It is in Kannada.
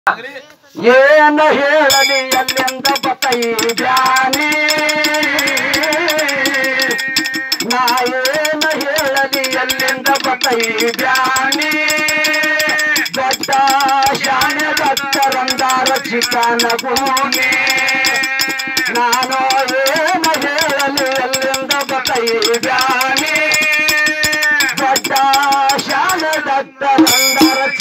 ಏನ ಹೇಳಲಿ ಎಲ್ಲಿಂದ ಬತೈ ಬ್ಯಾನಿ ನಾ ಏನ ಹೇಳಲಿ ಎಲ್ಲಿಂದ ಬತೈ ಬ್ಯಾನಿ ದೊಡ್ಡ ಶಾಣೆ ದತ್ತರಂದಾರ ಚಿಕ್ಕನ ಭೂಮಿ ನಾನು ಏನ ಹೇಳಲಿ ಎಲ್ಲಿಂದ ಬತೈ ಬ್ಯಾನಿ ದೊಡ್ಡ ಶಾಣೆ ದತ್ತರಂದಾರ